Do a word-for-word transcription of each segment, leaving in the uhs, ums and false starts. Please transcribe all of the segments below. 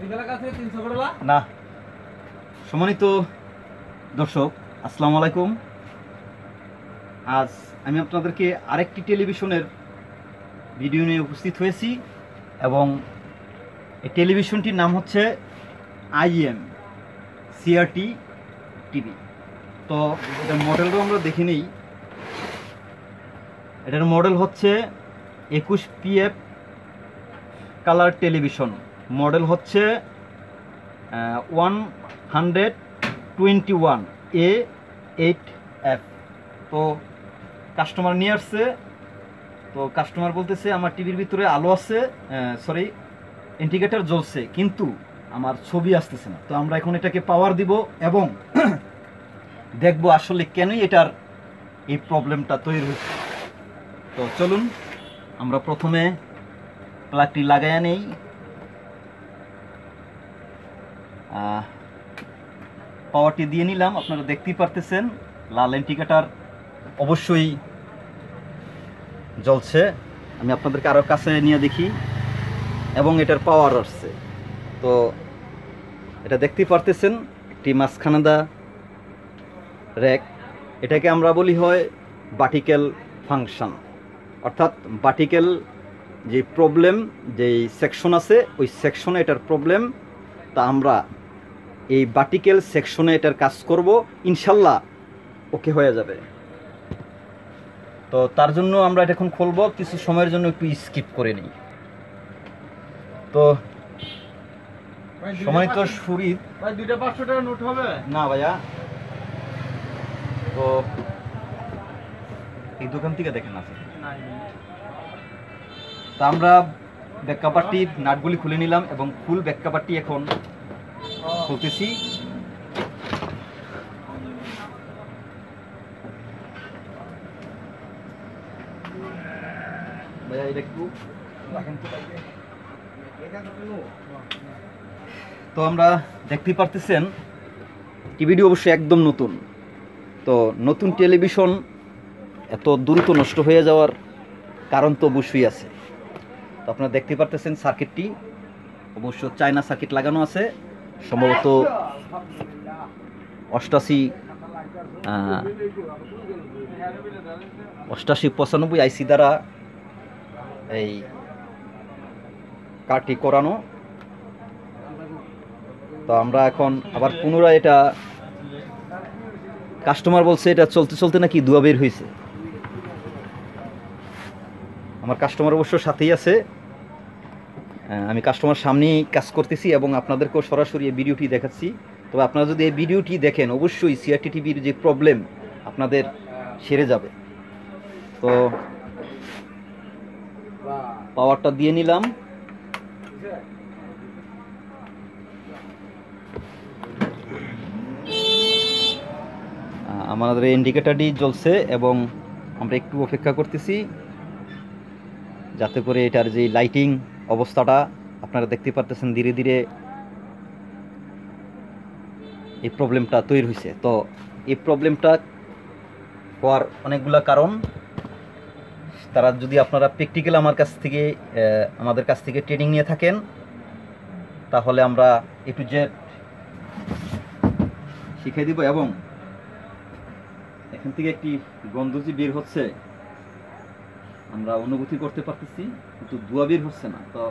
না। সম্মানিত দর্শক, আসসালামু আলাইকুম। আজ আমি আপনাদেরকে আরেকটি টেলিভিশনের ভিডিও নিয়ে উপস্থিত হয়েছি এবং এই টেলিভিশনটির নাম হচ্ছে আইএম সিআরটি টিভি। তো এটার মডেলটাও আমরা দেখে নিই। এটার মডেল হচ্ছে একুশ পিএফ কালার টেলিভিশন। মডেল হচ্ছে one hundred twenty one A eight F. তো কাস্টমার নিয়ে আসছে। তো কাস্টমার বলতেছে আমার টিভির ভিতরে আলো আছে, সরি ইন্ডিকেটর জ্বলছে, কিন্তু আমার ছবি আসতেছে না। তো আমরা এখন এটাকে পাওয়ার দিব এবং দেখব আসলে কেনই এটার এই প্রবলেমটা তৈরি হচ্ছে। তো চলুন আমরা প্রথমে প্লাগটি লাগাইয়া নেই। পাওয়ারটি দিয়ে নিলাম। আপনারা দেখতেই পারতেছেন লাল ইন্ডিকেটর অবশ্যই জ্বলছে। আমি আপনাদেরকে আরও কাছে নিয়ে দেখি এবং এটার পাওয়ার আসছে। তো এটা দেখতেই পারতেছেন একটি মাঝখানাদা র্যাক। এটাকে আমরা বলি হয় ভার্টিক্যাল ফাংশন, অর্থাৎ ভার্টিক্যাল যে প্রবলেম, যেই সেকশন আছে ওই সেকশনে এটার প্রবলেম। তা আমরা এই ভার্টিক্যাল সেকশনে এটার কাজ করব, ইনশাল্লাহ ওকে হয়ে যাবে। তো তার জন্য আমরা এটা এখন খুলব। কিছু সময়ের জন্য একটু স্কিপ করে নিই। তো সময় তো শরীর ভাই দুইটা পাঁচশো টাকা নোট হবে না ভাইয়া। তো এই দোকান থেকে দেখেন আছে। তা আমরা ব্যাক কাভারটির নাটগুলি খুলে নিলাম এবং ফুল ব্যাক কাভারটি এখন খুলতেছি। ভাইয়া এটা একটু রাখেন তো। তো আমরা দেখতেই পারতেছেন টিভিটি অবশ্যই একদম নতুন। তো নতুন টেলিভিশন এত দ্রুত নষ্ট হয়ে যাওয়ার কারণ তো অবশ্যই আছে। তো আপনারা দেখতে পারতেছেন সার্কিটটি অবশ্য চায়না সার্কিট লাগানো আছে, সম্ভবত অষ্টাশি অষ্টাশি পঁচানব্বই আইসি দ্বারা এই কার্ডটি করানো। তো আমরা এখন আবার পুনরায় এটা কাস্টমার বলছে এটা চলতে চলতে নাকি ধোঁয়া বের হয়েছে। আমার কাস্টমার অবশ্য সাথেই আছে। আমি কাস্টমার সামনেই কাজ করতেছি এবং আপনাদেরকেও সরাসরি এই ভিডিওটি দেখাচ্ছি। তবে আপনারা যদি এই ভিডিওটি দেখেন অবশ্যই সিআরটি টিভির যে প্রবলেম আপনাদের সেরে যাবে। তো পাওয়ারটা দিয়ে নিলাম। আমাদের ইন্ডিকেটরটি জ্বলছে এবং আমরা একটু অপেক্ষা করতেছি যাতে করে এটার যে লাইটিং অবস্থাটা আপনারা দেখতে পারতেছেন ধীরে ধীরে এই প্রবলেমটা তৈরি হয়েছে। তো এই প্রবলেমটা হওয়ার অনেকগুলো কারণ। তারা যদি আপনারা প্র্যাকটিক্যাল আমার কাছ থেকে আমাদের কাছ থেকে ট্রেনিং নিয়ে থাকেন তাহলে আমরা এ টু জেড শিখিয়ে দিব। এবং এখান থেকে একটি গন্ধ যে বের হচ্ছে আমরা অনুভূতি করতে পারতেছি, কিন্তু ধোঁয়া বের হচ্ছে না। তো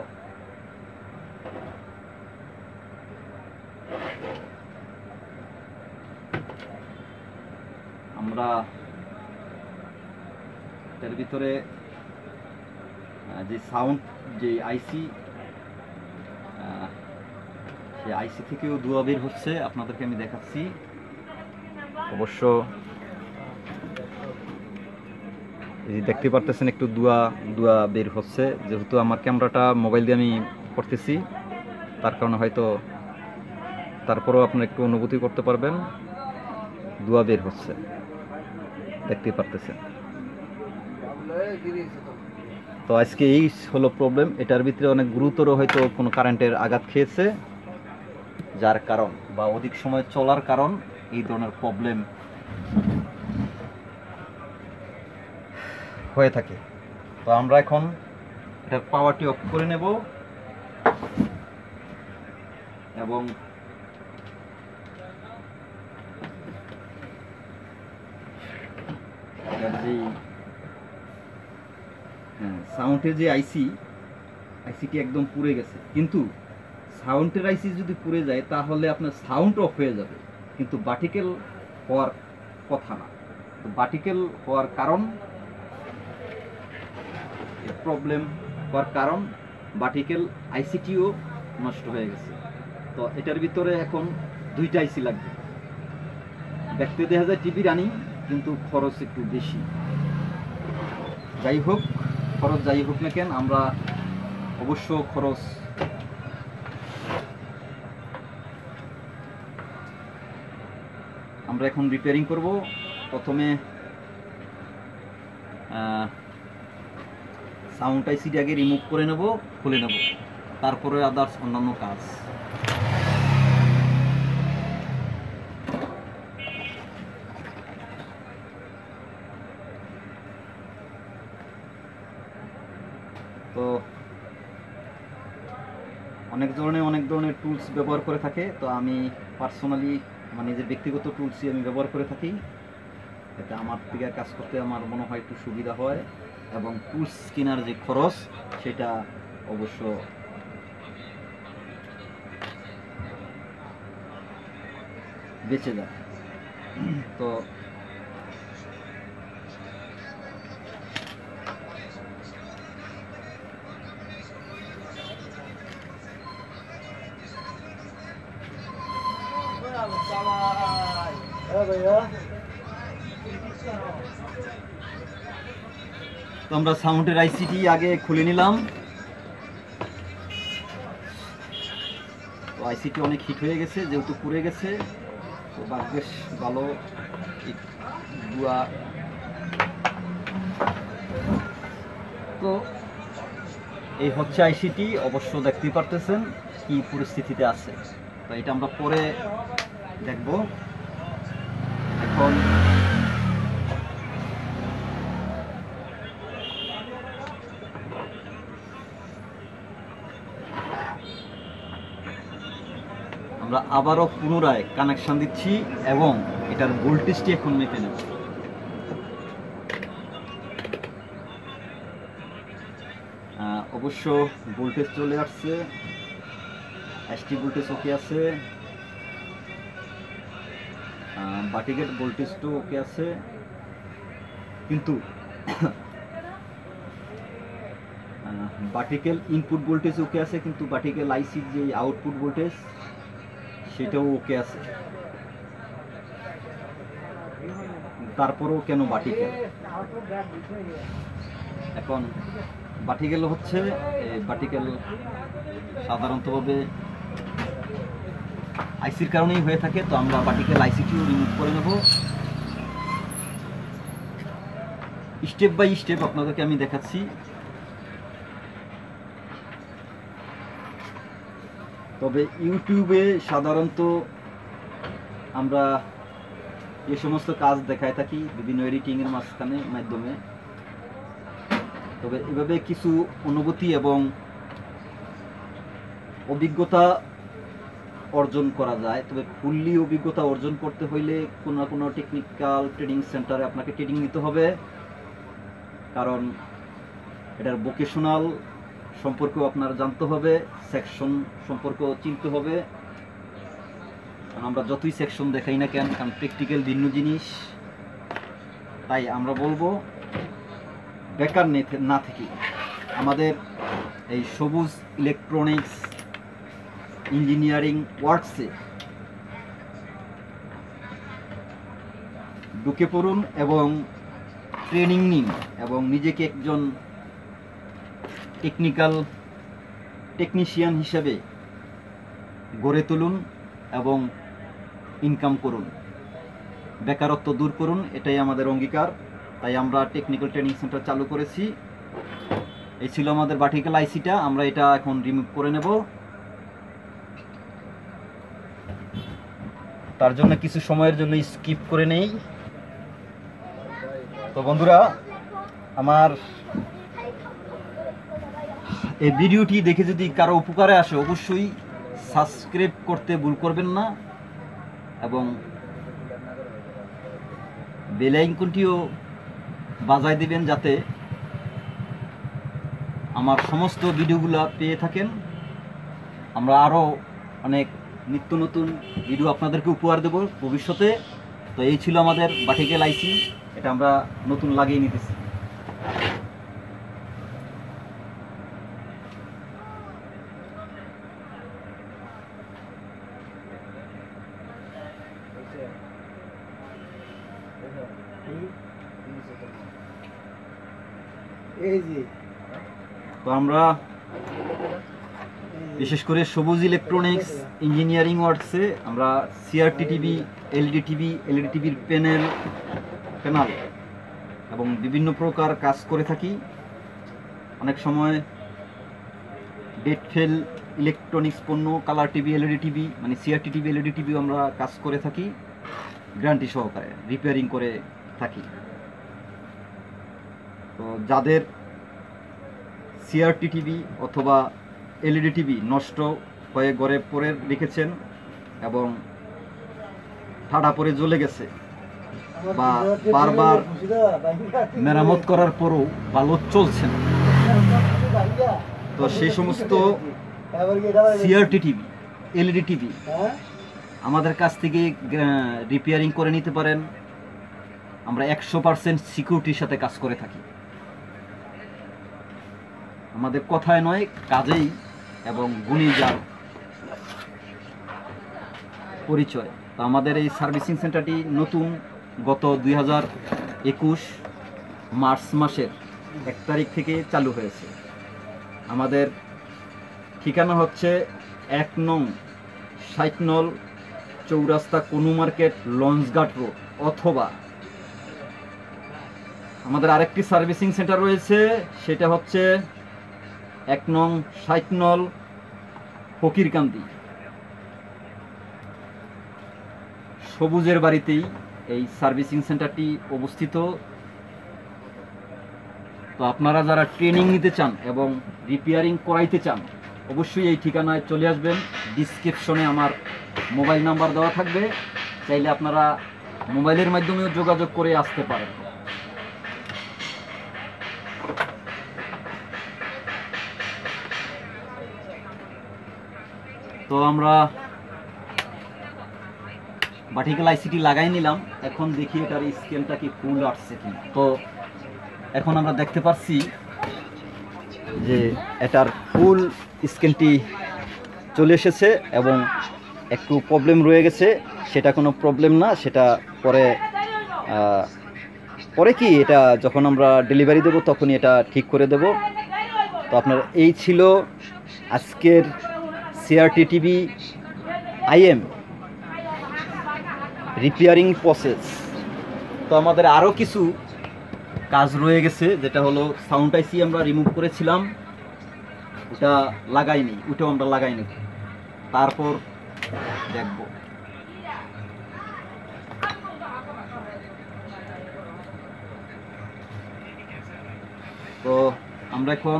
আমরা এর ভিতরে যে সাউন্ড যে আইসি, সেই আইসি থেকেও ধোঁয়া বের হচ্ছে, আপনাদেরকে আমি দেখাচ্ছি। অবশ্য এই দেখতে পারতেছেন একটু ধোঁয়া ধোঁয়া বের হচ্ছে, যেহেতু আমার ক্যামেরাটা মোবাইল দিয়ে আমি করতেছি তার কারণে হয়তো তারপরেও আপনারা একটু অনুভূতি করতে পারবেন ধোঁয়া বের হচ্ছে, দেখতেই পারতেছেন। তো আজকে এই হলো প্রবলেম। এটার ভিতরে অনেক গুরুতর হয়তো কোনো কারেন্টের আঘাত খেয়েছে, যার কারণ বা অধিক সময় চলার কারণ এই ধরনের প্রবলেম হয়ে থাকে। তো আমরা এখন এটার পাওয়ারটি অফ করে নেব। এবং যে সাউন্ডের যে আইসি আইসিটি একদম পুড়ে গেছে, কিন্তু সাউন্ডের আইসি যদি পুড়ে যায় তাহলে আপনার সাউন্ড অফ হয়ে যাবে, কিন্তু বাটিকেল হওয়ার কথা না। তো বাটিকেল হওয়ার কারণ প্রবলেম হওয়ার কারণ বাটিকেল আইসিটিও নষ্ট হয়ে গেছে। তো এটার ভিতরে এখন দুইটা আইসি লাগবে। দেখতে দেখা যায় টিভি রানিং, কিন্তু খরচ একটু বেশি। যাই হোক, খরচ যাই হোক না কেন, আমরা অবশ্য খরচ আমরা এখন রিপেয়ারিং করব। প্রথমে সাউন্ড আইসিটি আগে রিমুভ করে নেব, খুলে নেব, তারপরে আদার্স অন্যান্য কাজ। তো অনেক ধরনের অনেক ধরনের টুলস ব্যবহার করে থাকে। তো আমি পার্সোনালি আমার নিজের ব্যক্তিগত টুলসই আমি ব্যবহার করে থাকি। এতে আমার থেকে কাজ করতে আমার মনে হয় একটু সুবিধা হয়, এবং টুলস কেনার যে খরচ সেটা অবশ্য বেঁচে যায়। তো তো আমরা সাউন্ডের আইসিটি আগে খুলে নিলাম। তো আইসিটি অনেক হিট হয়ে গেছে, যেহেতু পুড়ে গেছে। তো বেশ ভালো ধোঁয়া। তো এই হচ্ছে আইসিটি, অবশ্য দেখতেই পারতেছেন কি পরিস্থিতিতে আছে। তো এটা আমরা পরে দেখব। এখন আমরা আবারও পুনরায় কানেকশন দিচ্ছি এবং এটার ভোল্টেজটি এখন মেপে নেব। অবশ্য ভোল্টেজ চলে আসছে, এসটি ভোল্টেজ ওকে আছে, বাটিকেল ভোল্টেজটাও ওকে আছে, কিন্তু বাটিকেল ইনপুট ভোল্টেজ ওকে আছে, কিন্তু বাটিকেল আইসির যে আউটপুট ভোল্টেজ সেটাও ওকে আছে। তারপরেও কেন বাটিকেল? এখন বাটিকেল হচ্ছে বাটিকেল সাধারণতভাবে আইসির কারণেই হয়ে থাকে। তো আমরা বাটিকেল আইসিটিও রিমুভ করে নেব। স্টেপ বাই স্টেপ আপনাদেরকে আমি দেখাচ্ছি। তবে ইউটিউবে সাধারণত আমরা যে সমস্ত কাজ দেখায় থাকি বিভিন্ন এডিটিংয়ের মাঝখানে মাধ্যমে, তবে এভাবে কিছু অনুভূতি এবং অভিজ্ঞতা অর্জন করা যায়। তবে ফুললি অভিজ্ঞতা অর্জন করতে হইলে কোনো না কোনো টেকনিক্যাল ট্রেনিং সেন্টারে আপনাকে ট্রেনিং নিতে হবে, কারণ এটার ভোকেশনাল সম্পর্কেও আপনার জানতে হবে, সেকশন সম্পর্কেও চিনতে হবে। আমরা যতই সেকশন দেখাই না কেন, কারণ প্র্যাকটিক্যাল ভিন্ন জিনিস। তাই আমরা বলবো বেকার না থেকে আমাদের এই সবুজ ইলেকট্রনিক্স ইঞ্জিনিয়ারিং ওয়ার্কসে ঢুকে পড়ুন এবং ট্রেনিং নিন, এবং নিজেকে একজন টেকনিক্যাল টেকনিশিয়ান হিসেবে গড়ে তুলুন এবং ইনকাম করুন, বেকারত্ব দূর করুন। এটাই আমাদের অঙ্গীকার। তাই আমরা টেকনিক্যাল ট্রেনিং সেন্টার চালু করেছি। এই ছিল আমাদের বাটিকেল আইসিটা, আমরা এটা এখন রিমুভ করে নেব। তার জন্য কিছু সময়ের জন্য স্কিপ করে নেই। তো বন্ধুরা, আমার এই ভিডিওটি দেখে যদি কারো উপকারে আসে অবশ্যই সাবস্ক্রাইব করতে ভুল করবেন না এবং বেল আইকনটিও বাজায় দিবেন যাতে আমার সমস্ত ভিডিওগুলো পেয়ে থাকেন। আমরা আরও অনেক নিত্য নতুন ভিডিও আপনাদেরকে উপহার দেব ভবিষ্যতে। তো এই ছিল আমাদের বাটিকেল আইসি, এটা আমরা নতুন লাগিয়ে নিতেছি। তো আমরা বিশেষ করে সবুজ ইলেকট্রনিক্স ইঞ্জিনিয়ারিং ওয়ার্কসে আমরা CRT TV, LED TV, LED টিভির প্যানেল প্যানেল এবং বিভিন্ন প্রকার কাজ করে থাকি। অনেক সময় ডেট ফেল ইলেকট্রনিক্স পণ্য, কালার টিভি, এলইডি টিভি মানে সিআরটি টিভি, এলইডি টিভিও আমরা কাজ করে থাকি, গ্যারান্টি সহকারে রিপেয়ারিং করে থাকি। তো যাদের সিআরটি টিভি অথবা এলইডি টিভি নষ্ট হয়ে ঘরে পরে রেখেছেন এবং ঠাডা পরে জ্বলে গেছে বা বারবার মেরামত করার পরও ভালো চলছে না, তো সেই সমস্ত সিআরটি টিভি, এলইডি টিভি আমাদের কাছ থেকে রিপেয়ারিং করে নিতে পারেন। আমরা একশো পার্সেন্ট সিকিউরিটির সাথে কাজ করে থাকি। আমাদের কথায় নয়, কাজেই এবং গুণী যার পরিচয়। তো আমাদের এই সার্ভিসিং সেন্টারটি নতুন গত দুই হাজার একুশ মার্চ মাসের এক তারিখ থেকে চালু হয়েছে। আমাদের ঠিকানা হচ্ছে এক নং ষাট নল চৌরাস্তা কনু মার্কেট, লঞ্চঘাট রোড, অথবা আমাদের আরেকটি সার্ভিসিং সেন্টার রয়েছে, সেটা হচ্ছে এক নং ষাট নল ফকিরকান্দি সবুজের বাড়িতেই এই সার্ভিসিং সেন্টারটি অবস্থিত। তো আপনারা যারা ট্রেনিং নিতে চান এবং রিপেয়ারিং করাইতে চান অবশ্যই এই ঠিকানায় চলে আসবেন। ডিসক্রিপশনে আমার মোবাইল নাম্বার দেওয়া থাকবে, চাইলে আপনারা মোবাইলের মাধ্যমেও যোগাযোগ করে আসতে পারেন। তো আমরা বাটিকেল আইসিটি লাগাই নিলাম, এখন দেখি এটার স্ক্যানটা কি ফুল আসছে কিনা। তো এখন আমরা দেখতে পাচ্ছি যে এটার ফুল স্ক্যানটি চলে এসেছে এবং একটু প্রবলেম রয়ে গেছে, সেটা কোনো প্রবলেম না, সেটা পরে পরে কি এটা যখন আমরা ডেলিভারি দেব তখনই এটা ঠিক করে দেব। তো আপনার এই ছিল আজকের সিআরটি টিভি আইএম রিপেয়ারিং প্রসেস। তো আমাদের আরও কিছু কাজ রয়ে গেছে, যেটা হলো সাউন্ড আইসি আমরা রিমুভ করেছিলাম, ওটা লাগাইনি, ওটাও আমরা লাগাইনি, তারপর দেখব। তো আমরা এখন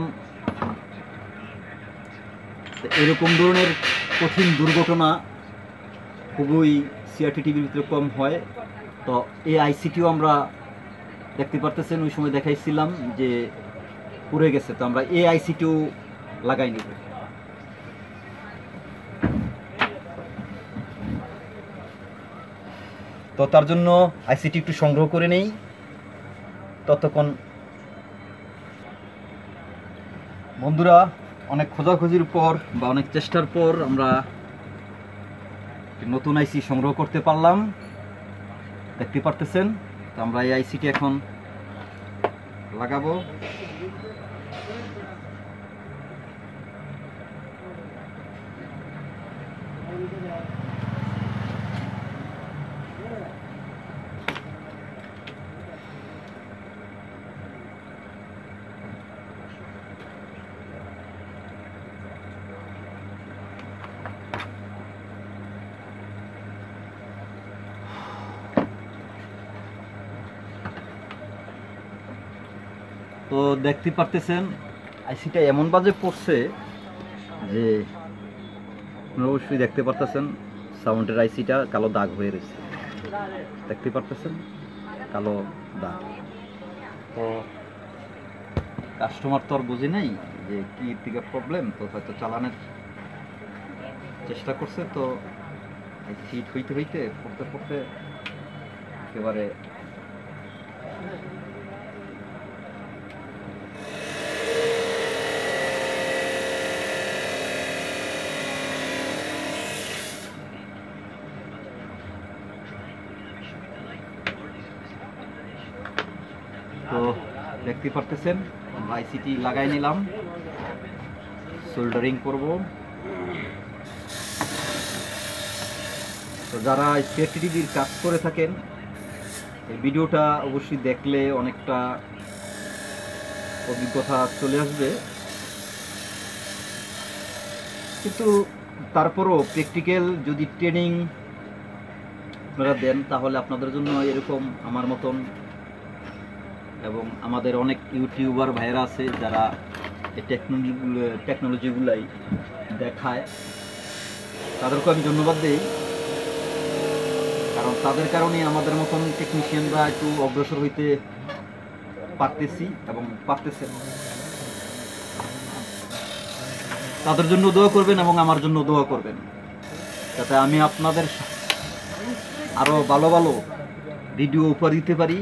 এরকম ধরনের কঠিন দুর্ঘটনা খুবই সিআরটি টিভির ভিতরে কম হয়। তো এই আইসিটিও আমরা দেখতে পারতেছেন, ওই সময় দেখাইছিলাম যে পুড়ে গেছে, তো আমরা এই আইসিটিও লাগাই নিব। তো তার জন্য আইসিটি একটু সংগ্রহ করে নেই। ততক্ষণ বন্ধুরা অনেক খোঁজাখুঁজির পর বা অনেক চেষ্টার পর আমরা নতুন আইসি সংগ্রহ করতে পারলাম, দেখতে পারতেছেন। তো আমরা এই আইসিটি এখন লাগাবো। তো দেখতে পারতেছেন আইসিটা এমন বাজে পড়ছে যে আপনারা অবশ্যই দেখতে পারতেছেন সাউন্ডের আইসিটা কালো দাগ হয়ে রয়েছে, দেখতে পারতেছেন কালো দাগ। তো কাস্টমার তো আর বুঝে নাই যে কি দিকে প্রবলেম, তো হয়তো চালানোর চেষ্টা করছে, তো ফিট হইতে হইতে পড়তে পড়তে একেবারে তো দেখতে পারতেছেন আইসিটি লাগাই নিলাম, সোল্ডারিং করব। তো যারা সিআরটি টিভির কাজ করে থাকেন এই ভিডিওটা অবশ্যই দেখলে অনেকটা অভিজ্ঞতা চলে আসবে, কিন্তু তারপরও প্র্যাকটিক্যাল যদি ট্রেনিং আপনারা দেন তাহলে আপনাদের জন্য এরকম আমার মতন এবং আমাদের অনেক ইউটিউবার ভাইয়েরা আছে যারা এই টেকনোলজিগুলো টেকনোলজিগুলাই দেখায়, তাদেরকে আমি ধন্যবাদ দিই, কারণ তাদের কারণে আমাদের মতন টেকনিশিয়ানরা একটু অগ্রসর হইতে পারতেছি এবং পারতেছেন। তাদের জন্য দোয়া করবেন এবং আমার জন্য দোয়া করবেন, যাতে আমি আপনাদের আরো ভালো ভালো ভিডিও উপহার দিতে পারি।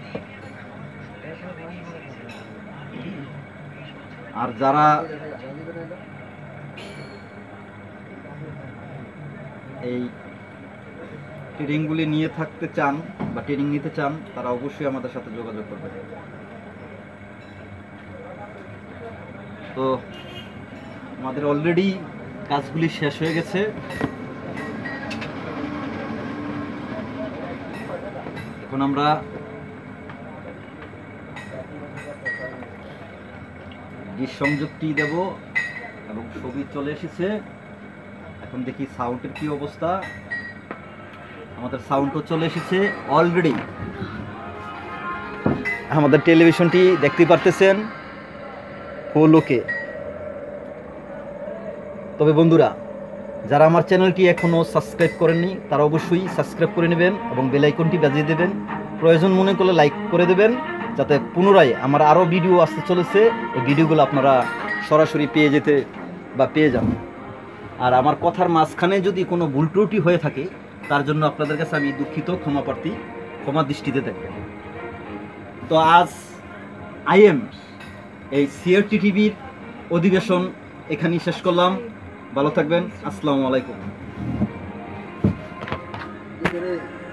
আর যারা এই ট্রেনিংগুলি নিয়ে থাকতে চান বা ট্রেনিং নিতে চান তারা অবশ্যই আমাদের সাথে যোগাযোগ করবেন। তো আমাদের অলরেডি কাজগুলি শেষ হয়ে গেছে, এখন আমরা ডিশ সংযোগটি দেব এবং ছবি চলে এসেছে। এখন দেখি সাউন্ডের কি অবস্থা। আমাদের সাউন্ডও চলে এসেছে অলরেডি। আমাদের টেলিভিশনটি দেখতে পারতেছেন ফুল ওকে। তবে বন্ধুরা, যারা আমার চ্যানেলটি এখনও সাবস্ক্রাইব করেননি তারা অবশ্যই সাবস্ক্রাইব করে নেবেন এবং বেল আইকনটি বাজিয়ে দেবেন। প্রয়োজন মনে করলে লাইক করে দেবেন, যাতে পুনরায় আমার আরও ভিডিও আসতে চলেছে এই ভিডিওগুলো আপনারা সরাসরি পেয়ে যেতে বা পেয়ে যান। আর আমার কথার মাঝখানে যদি কোনো ভুল ত্রুটি হয়ে থাকে তার জন্য আপনাদের কাছে আমি দুঃখিত, ক্ষমা প্রার্থী, ক্ষমা দৃষ্টিতে দেখবেন। তো আজ আইএম এই সিআরটি টিভির অধিবেশন এখানেই শেষ করলাম। ভালো থাকবেন, আসসালামু আলাইকুম।